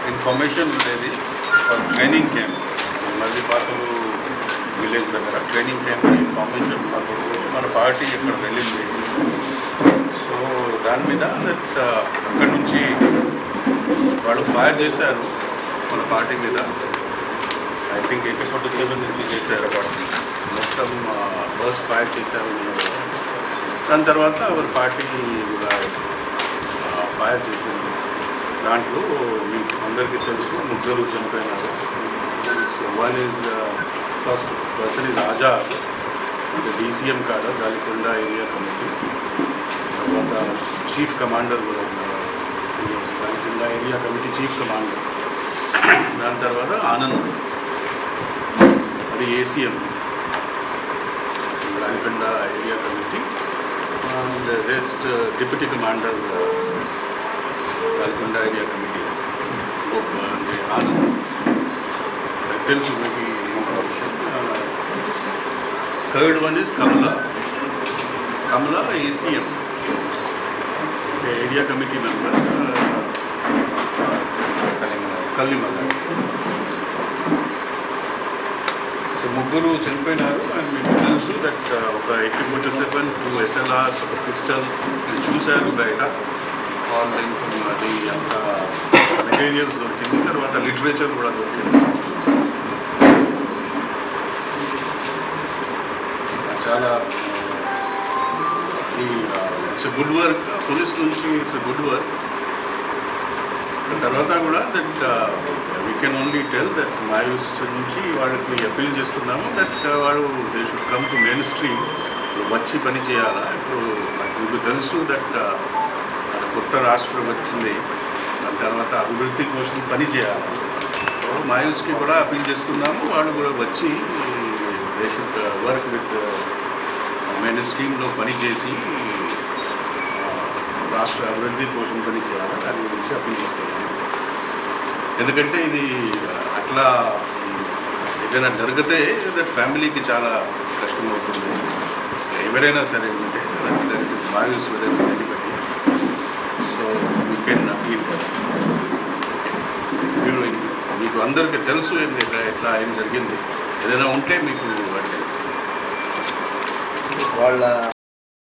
Information ఉండేది training camp Mallipathalu village దగ్గర training camp information ఉన్నప్పుడు మన పార్టీ ఇక్కడ వెళ్ళింది. సో దాని మీద దట్ అక్కడి నుంచి వాళ్ళు ఫైర్ చేశారు మన పార్టీ మీద. ఐ థింక్ AK-47 నుంచి చేశారు. వాళ్ళు మొత్తం బస్ ఫైర్ చేశారు. దాని తర్వాత అవర్ పార్టీ కూడా ఫైర్ చేసింది. దాంట్లో మీకు అందరికీ తెలుసు ముగ్గురు చనిపోయినారు. So one is first person is Azad, అంటే DCM కాడ గాలికొండ ఏరియా కమిటీ. తర్వాత చీఫ్ కమాండర్ కూడా ఉన్నారు, Galikonda area committee chief commander. దాని తర్వాత ఆనంద్, అది ACM Galikonda area committee. And rest deputy commander Galikonda area committee Anand. తెలుసు మీకు information. Third one is Kamala ACM area committee member Kallimala. So ముగ్గురు చనిపోయినారు. అండ్ మీకు తెలుసు దట్ ఒక AK-47, 2 SLRs, ఒక పిస్టల్ చూశారు బయట. ఆల్ అది అంత మెటీరియల్స్ దొరికింది. తర్వాత లిటరేచర్ కూడా దొరికింది. చాలా ఇట్స్ గుడ్ వర్క్ పోలీస్ నుంచి, ఇట్స్ గుడ్ వర్క్. తర్వాత కూడా that we can only tell that మాయూస్ నుంచి వాళ్ళకి అపీల్ చేస్తున్నాము దట్ వాళ్ళు they should come to main stream, వచ్చి పని చేయాలా. ఇప్పుడు మీకు తెలుసు దట్ కొత్త రాష్ట్రం వచ్చింది, దాని తర్వాత అభివృద్ధి కోసం పని చేయాలి. మాయూస్కి కూడా అపీల్ చేస్తున్నాము, వాళ్ళు కూడా వచ్చి they should work with main స్ట్రీమ్లో పనిచేసి రాష్ట్ర అభివృద్ధి కోసం పని చేయాలి. దాని గురించి అపీల్ చేస్తున్నాము. ఎందుకంటే ఇది అట్లా ఏదైనా జరిగితే దట్ ఫ్యామిలీకి చాలా కష్టమవుతుంది. ఎవరైనా సరే ఉంటే దానికి మాయూస్ anybody. So we can appeal. మీరు మీకు అందరికీ తెలుసు ఏంది ఎట్లా ఏం జరిగింది. ఏదైనా ఉంటే మీకు అంటే వాళ్ళ